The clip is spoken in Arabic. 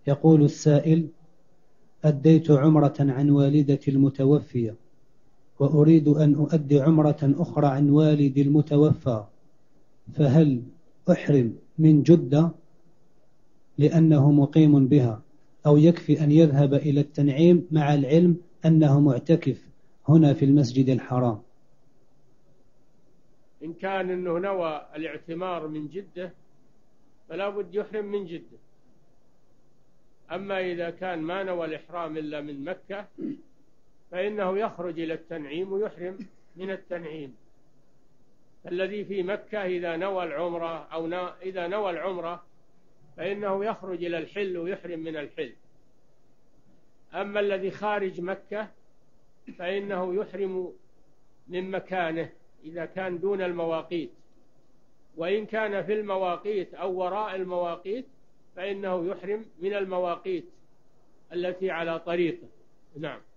يقول السائل: أديت عمرة عن والدتي المتوفية، وأريد أن أؤدي عمرة أخرى عن والدي المتوفى، فهل أحرم من جدة لأنه مقيم بها، أو يكفي أن يذهب إلى التنعيم مع العلم أنه معتكف هنا في المسجد الحرام؟ إن كان أنه نوى الاعتمار من جدة فلا بد يحرم من جدة. أما إذا كان ما نوى الإحرام إلا من مكة فإنه يخرج إلى التنعيم ويحرم من التنعيم. الذي في مكة إذا نوى العمرة إذا نوى العمرة فإنه يخرج إلى الحل ويحرم من الحل. أما الذي خارج مكة فإنه يحرم من مكانه إذا كان دون المواقيت، وإن كان في المواقيت أو وراء المواقيت فإنه يحرم من المواقيت التي على طريقه. نعم.